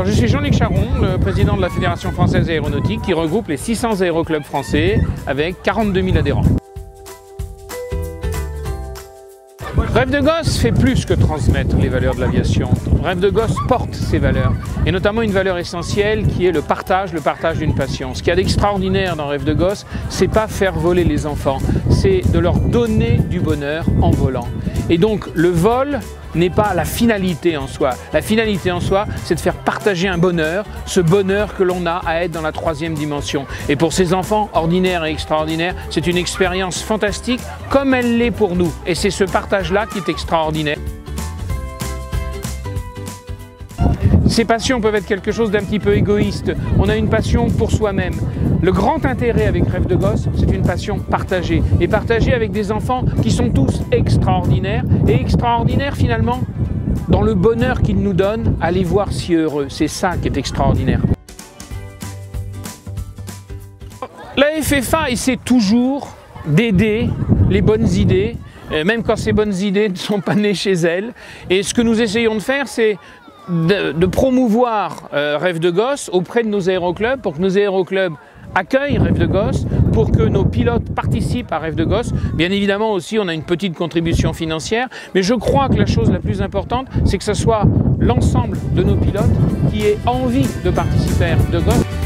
Alors je suis Jean-Luc Charon, le président de la Fédération française aéronautique qui regroupe les 600 aéroclubs français avec 42 000 adhérents. Rêve de gosse fait plus que transmettre les valeurs de l'aviation. Rêve de gosse porte ces valeurs, et notamment une valeur essentielle qui est le partage d'une passion. Ce qu'il y a d'extraordinaire dans Rêve de gosse, c'est pas faire voler les enfants, c'est de leur donner du bonheur en volant. Et donc le vol n'est pas la finalité en soi. La finalité en soi, c'est de faire partager un bonheur, ce bonheur que l'on a à être dans la troisième dimension. Et pour ces enfants ordinaires et extraordinaires, c'est une expérience fantastique comme elle l'est pour nous. Et c'est ce partage-là qui est extraordinaire. Ces passions peuvent être quelque chose d'un petit peu égoïste. On a une passion pour soi-même. Le grand intérêt avec Rêve de gosse, c'est une passion partagée. Et partagée avec des enfants qui sont tous extraordinaires. Et extraordinaires finalement dans le bonheur qu'ils nous donnent à les voir si heureux. C'est ça qui est extraordinaire. La FFA essaie toujours d'aider les bonnes idées, même quand ces bonnes idées ne sont pas nées chez elles. Et ce que nous essayons de faire, c'est de promouvoir Rêve de gosse auprès de nos aéroclubs pour que nos aéroclubs accueillent Rêve de gosse, pour que nos pilotes participent à Rêve de gosse. Bien évidemment aussi, on a une petite contribution financière, mais je crois que la chose la plus importante, c'est que ce soit l'ensemble de nos pilotes qui aient envie de participer à Rêve de gosse.